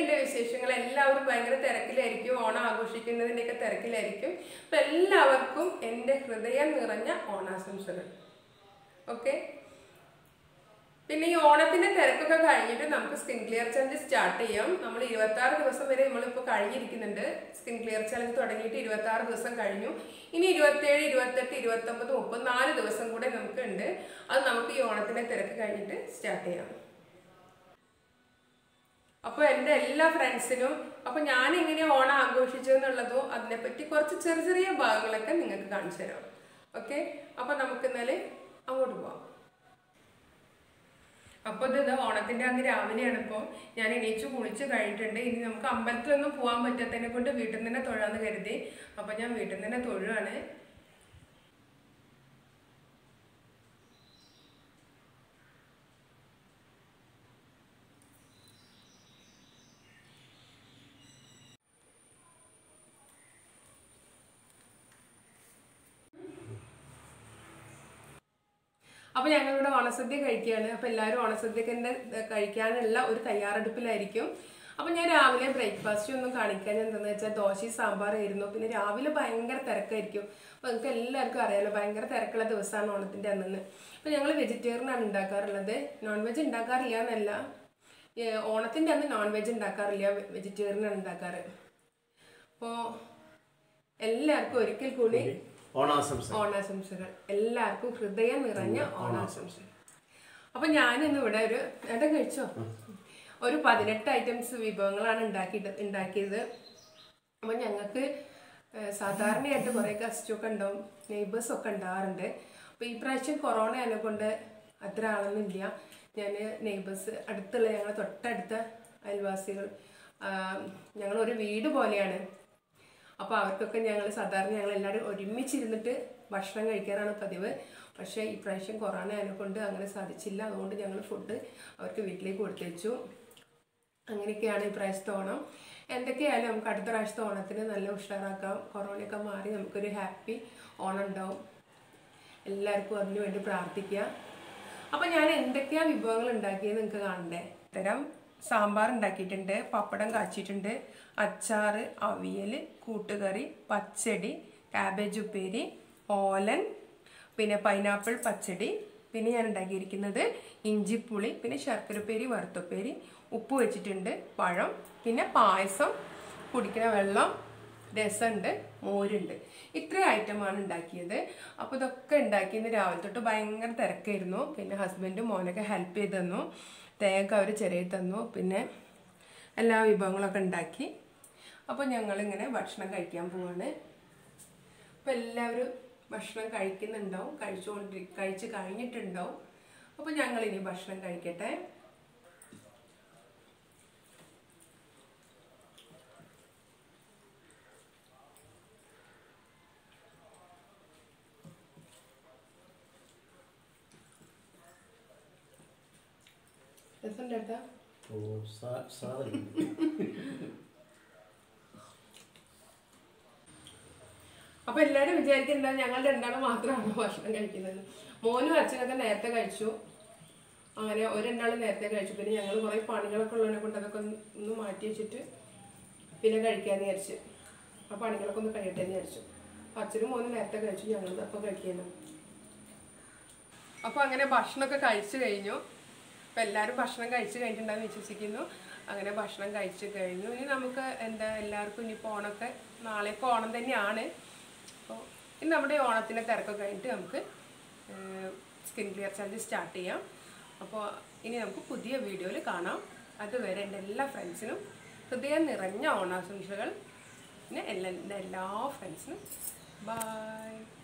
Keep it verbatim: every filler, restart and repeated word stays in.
എന്തൊക്കെയുണ്ട് വിശേഷങ്ങൾ? എല്ലാവരും ഭയങ്കര തിരക്കിലായിരിക്കും, ഓണം ആഘോഷിക്കുന്നതിൻ്റെയൊക്കെ തിരക്കിലായിരിക്കും. അപ്പം എല്ലാവർക്കും എൻ്റെ ഹൃദയം നിറഞ്ഞ ഓണാശംസകൾ. ഓക്കെ, പിന്നെ ഈ ഓണത്തിൻ്റെ തിരക്കൊക്കെ കഴിഞ്ഞിട്ട് നമുക്ക് സ്കിൻ ക്ലിയർ ചലഞ്ച് സ്റ്റാർട്ട് ചെയ്യാം. നമ്മൾ ഇരുപത്തി ആറ് ദിവസം വരെ നമ്മളിപ്പോൾ കഴിഞ്ഞിരിക്കുന്നുണ്ട്. സ്കിൻ ക്ലിയർ ചലഞ്ച് തുടങ്ങിയിട്ട് ഇരുപത്തി ആറ് ദിവസം കഴിഞ്ഞു. ഇനി ഇരുപത്തേഴ്, ഇരുപത്തെട്ട്, ഇരുപത്തൊമ്പത്, മുപ്പത് നാല് ദിവസം കൂടെ നമുക്ക് ഉണ്ട്. അത് നമുക്ക് ഈ ഓണത്തിൻ്റെ തിരക്ക് കഴിഞ്ഞിട്ട് സ്റ്റാർട്ട് ചെയ്യാം. അപ്പോൾ എൻ്റെ എല്ലാ ഫ്രണ്ട്സിനും അപ്പോൾ ഞാൻ എങ്ങനെ ഓണം ആഘോഷിച്ചു എന്നുള്ളതോ അതിനെപ്പറ്റി കുറച്ച് ചെറിയ ചെറിയ ഭാഗങ്ങളൊക്കെ നിങ്ങൾക്ക് കാണിച്ചു തരാം. ഓക്കെ, അപ്പോൾ നമുക്ക് ഇന്നലെ അങ്ങോട്ട് പോവാം. അപ്പോൾ ഇത് ഓണത്തിൻ്റെ അന്ന് രാവിലെയാണ്. ഇപ്പോൾ ഞാൻ എണീച്ച് കുളിച്ച് കഴിഞ്ഞിട്ടുണ്ട്. ഇനി നമുക്ക് അമ്പലത്തിലൊന്നും പോകാൻ പറ്റാത്തതിനെ കൊണ്ട് വീട്ടിൽ നിന്ന് തന്നെ തൊഴാന്ന് കരുതി. അപ്പോൾ ഞാൻ വീട്ടിൽ നിന്ന് തന്നെ തൊഴുവാണ്. അപ്പോൾ ഞങ്ങളിവിടെ ഓണസദ്യ കഴിക്കുകയാണ്. അപ്പോൾ എല്ലാവരും ഓണസദ്യക്ക് തന്നെ കഴിക്കാനുള്ള ഒരു തയ്യാറെടുപ്പിലായിരിക്കും. അപ്പോൾ ഞാൻ രാവിലെ ബ്രേക്ക്ഫാസ്റ്റ് ഒന്നും കാണിക്കാൻ എന്താണെന്ന് വെച്ചാൽ ദോശയും സാമ്പാറായിരുന്നു. പിന്നെ രാവിലെ ഭയങ്കര തിരക്കായിരിക്കും. അപ്പോൾ നിങ്ങൾക്ക് എല്ലാവർക്കും അറിയാമല്ലോ, ഭയങ്കര തിരക്കുള്ള ദിവസമാണ് ഓണത്തിൻ്റെ അന്ന്. അപ്പോൾ ഞങ്ങൾ വെജിറ്റേറിയനാണ് ഉണ്ടാക്കാറുള്ളത്, നോൺ വെജ് ഉണ്ടാക്കാറില്ല എന്നല്ല. ഓണത്തിൻ്റെ അന്ന് നോൺ വെജ് ഉണ്ടാക്കാറില്ല, വെജിറ്റേറിയനാണ് ഉണ്ടാക്കാറ്. അപ്പോൾ എല്ലാവർക്കും ഒരിക്കൽ കൂടി ഓണാശംസകൾ. എല്ലാവർക്കും ഹൃദയം നിറഞ്ഞ ഓണാശംസകൾ. അപ്പൊ ഞാനിന്ന് ഇവിടെ ഒരു ഏട്ടൻ കഴിച്ചോ ഒരു പതിനെട്ട് ഐറ്റംസ് വിഭവങ്ങളാണ് ഉണ്ടാക്കിയിട്ട് ഉണ്ടാക്കിയത്. അപ്പൊ ഞങ്ങൾക്ക് സാധാരണയായിട്ട് കുറെ ഗസ്റ്റൊക്കെ ഉണ്ടാവും, നെയ്ബേഴ്സൊക്കെ ഉണ്ടാകാറുണ്ട്. അപ്പൊ ഈ പ്രാവശ്യം കൊറോണ ആയതിനെ കൊണ്ട് അത്ര ആളൊന്നുമില്ല. ഞാൻ നെയ്ബേഴ്സ് അടുത്തുള്ള ഞങ്ങൾ തൊട്ടടുത്ത അയൽവാസികൾ, ഞങ്ങളൊരു വീട് പോലെയാണ്. അപ്പോൾ അവർക്കൊക്കെ ഞങ്ങൾ സാധാരണ ഞങ്ങൾ എല്ലാവരും ഒരുമിച്ചിരുന്നിട്ട് ഭക്ഷണം കഴിക്കാറാണ് പതിവ്. പക്ഷേ ഈ പ്രാവശ്യം കൊറോണ ആയതിനെ കൊണ്ട് അങ്ങനെ സാധിച്ചില്ല. അതുകൊണ്ട് ഞങ്ങൾ ഫുഡ് അവർക്ക് വീട്ടിലേക്ക് കൊടുത്തേച്ചു. അങ്ങനെയൊക്കെയാണ് ഈ പ്രാവശ്യത്തെ ഓണം. എന്തൊക്കെയായാലും നമുക്ക് അടുത്ത പ്രാവശ്യത്തെ ഓണത്തിന് നല്ല ഉഷാറാക്കാം. കൊറോണയൊക്കെ മാറി നമുക്കൊരു ഹാപ്പി ഓണം ഉണ്ടാവും. എല്ലാവർക്കും അതിനു വേണ്ടി പ്രാർത്ഥിക്കുക. അപ്പോൾ ഞാൻ എന്തൊക്കെയാണ് വിഭവങ്ങൾ ഉണ്ടാക്കിയത് നിങ്ങൾക്ക് കാണണ്ടേ? തരം സാമ്പാർ ഉണ്ടാക്കിയിട്ടുണ്ട്, പപ്പടം കാച്ചിട്ടുണ്ട്, അച്ചാർ, അവിയൽ, കൂട്ടുകറി, പച്ചടി, കാബേജ് ഉപ്പേരി, ഓലൻ, പിന്നെ പൈനാപ്പിൾ പച്ചടി, പിന്നെ ഞാൻ ഉണ്ടാക്കിയിരിക്കുന്നത് ഇഞ്ചിപ്പുളി, പിന്നെ ശർക്കരപ്പേരി, വറുത്തപ്പേരി, ഉപ്പ് വെച്ചിട്ടുണ്ട്, പഴം, പിന്നെ പായസം, കുടിക്കുന്ന വെള്ളം, രസമുണ്ട്, മോരുണ്ട്. ഇത്രയും ഐറ്റമാണ് ഉണ്ടാക്കിയത്. അപ്പോൾ ഇതൊക്കെ ഉണ്ടാക്കിയത് രാവിലെ തൊട്ട് ഭയങ്കര തിരക്കായിരുന്നു. പിന്നെ ഹസ്ബൻഡും മോനൊക്കെ ഹെൽപ്പ് ചെയ്ത് തന്നു, തേങ്ങ അവർ ചെറിയ തന്നു, പിന്നെ എല്ലാ വിഭവങ്ങളൊക്കെ ഉണ്ടാക്കി. അപ്പോൾ ഞങ്ങളിങ്ങനെ ഭക്ഷണം കഴിക്കാൻ പോവാണ്. അപ്പോൾ എല്ലാവരും ഭക്ഷണം കഴിക്കുന്നുണ്ടാവും, കഴിച്ചുകൊണ്ടി കഴിച്ച് കഴിഞ്ഞിട്ടുണ്ടാവും. അപ്പോൾ ഞങ്ങളിനി ഭക്ഷണം കഴിക്കട്ടെ. രസമുണ്ടേട്ടാ? അപ്പൊ എല്ലാരും വിചാരിക്കണ്ട ഞങ്ങൾ രണ്ടാളും മാത്രമാണ് ഭക്ഷണം കഴിക്കുന്നത്. മോനും അച്ഛനൊക്കെ നേരത്തെ കഴിച്ചു. അങ്ങനെ ഒരു രണ്ടാളും നേരത്തെ കഴിച്ചു. പിന്നെ ഞങ്ങൾ കുറെ പണികളൊക്കെ ഉള്ളതിനെ കൊണ്ട് അതൊക്കെ ഒന്ന് മാറ്റി വെച്ചിട്ട് പിന്നെ കഴിക്കാന്ന് വിചാരിച്ചു. ആ പണികളൊക്കെ ഒന്ന് കഴിയട്ടെ എന്ന് വിചാരിച്ചു. അച്ഛനും മോനും നേരത്തെ കഴിച്ചു, ഞങ്ങൾ അപ്പോൾ കഴിക്കുന്നു. അപ്പോൾ അങ്ങനെ ഭക്ഷണമൊക്കെ കഴിച്ചു കഴിഞ്ഞു. അപ്പോൾ എല്ലാവരും ഭക്ഷണം കഴിച്ച് കഴിഞ്ഞിട്ടുണ്ടാകും വിശ്വസിക്കുന്നു. അങ്ങനെ ഭക്ഷണം കഴിച്ച് കഴിഞ്ഞു. ഇനി നമുക്ക് എന്താ എല്ലാവർക്കും ഇനിയിപ്പോൾ ഓണമൊക്കെ നാളെയൊക്കെ ഓണം തന്നെയാണ്. അപ്പോൾ ഇനി നമ്മുടെ ഓണത്തിൻ്റെ തിരക്കൊക്കെ കഴിഞ്ഞിട്ട് നമുക്ക് സ്കിൻ ക്ലിയർ ചലഞ്ച് സ്റ്റാർട്ട് ചെയ്യാം. അപ്പോൾ ഇനി നമുക്ക് പുതിയ വീഡിയോയിൽ കാണാം. അതുവരെ എൻ്റെ എല്ലാ ഫ്രണ്ട്സിനും ഹൃദയം നിറഞ്ഞ ഓണാശംസകൾ. പിന്നെ എല്ലാ എല്ലാ ഫ്രണ്ട്സിനും ബൈ.